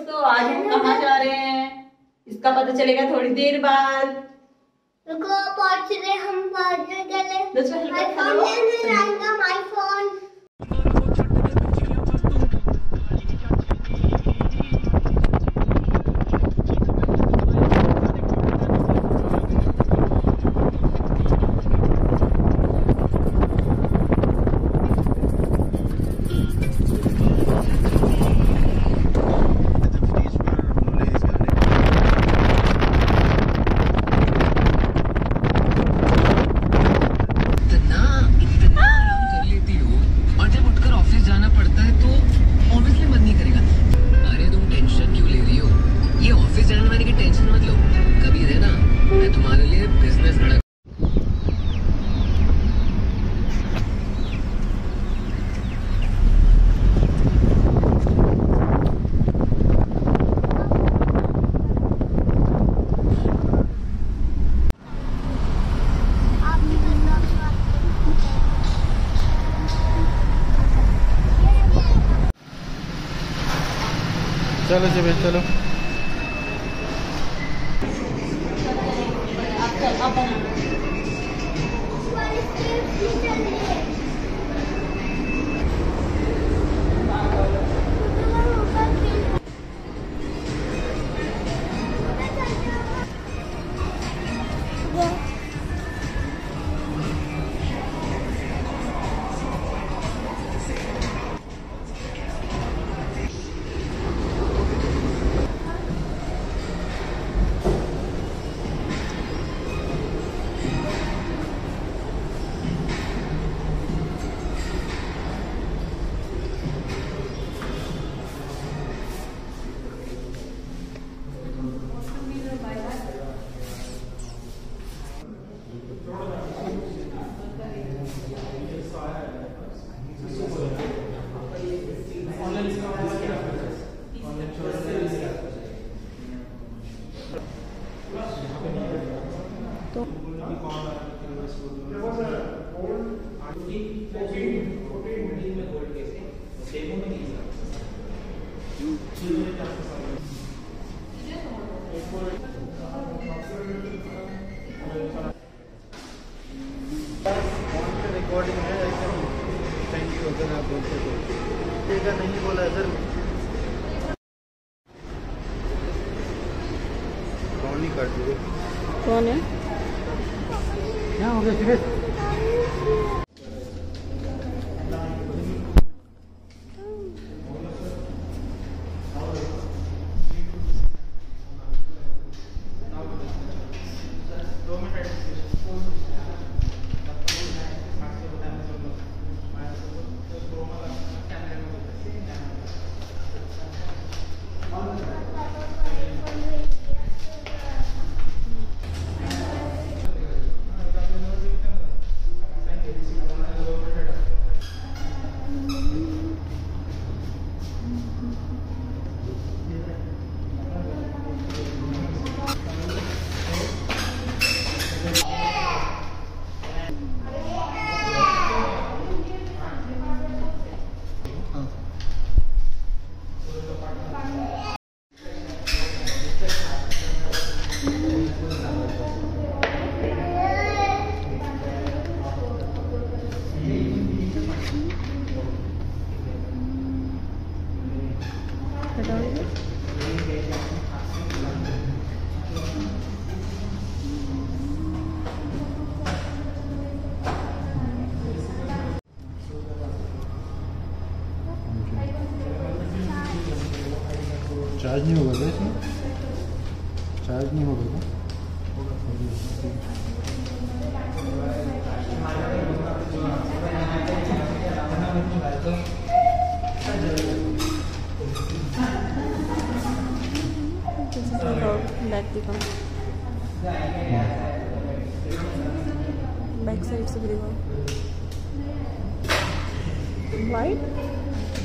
दोस्तों, आज हम कहाँ जा रहे हैं इसका पता चलेगा थोड़ी देर बाद। रुको, पहुंच रहे हम बाद में गए। आईफोन चलो जी चलो। रिकॉर्डिंग है, थैंक यू अगर आप बोलते तो नहीं बोला सर। कौन नहीं काट दिए? कौन है? क्या हो गया सुरेश? चार्ज नहीं होगा इसमें? चार्ज नहीं होगा क्या? बैक साइड से दिखाओ। वाइट